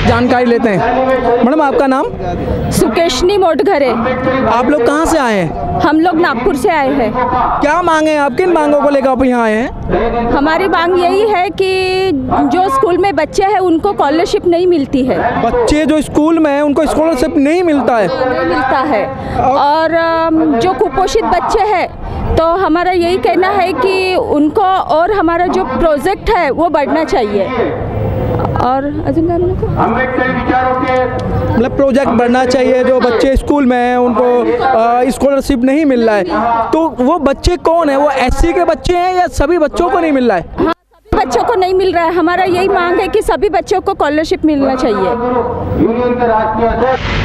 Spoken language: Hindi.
जानकारी लेते हैं। मैडम आपका नाम? सुकेशनी मोटघरे। आप लोग कहाँ से आए हैं? हम लोग नागपुर से आए हैं। क्या मांगे आप, किन मांगों को लेकर आप यहाँ आए हैं? हमारी मांग यही है कि जो स्कूल में बच्चे हैं उनको स्कॉलरशिप नहीं मिलती है। बच्चे जो स्कूल में हैं उनको स्कॉलरशिप नहीं मिलता है? नहीं मिलता है। और जो कुपोषित बच्चे हैं तो हमारा यही कहना है कि उनको और हमारा जो प्रोजेक्ट है वो बढ़ना चाहिए। और मतलब प्रोजेक्ट बढ़ना चाहिए। जो बच्चे स्कूल में हैं उनको स्कॉलरशिप नहीं मिल रहा है, तो वो बच्चे कौन है? वो एससी के बच्चे हैं या सभी बच्चों को नहीं मिल रहा है? हाँ, सभी बच्चों को नहीं मिल रहा है। हमारा यही मांग है कि सभी बच्चों को स्कॉलरशिप मिलना चाहिए।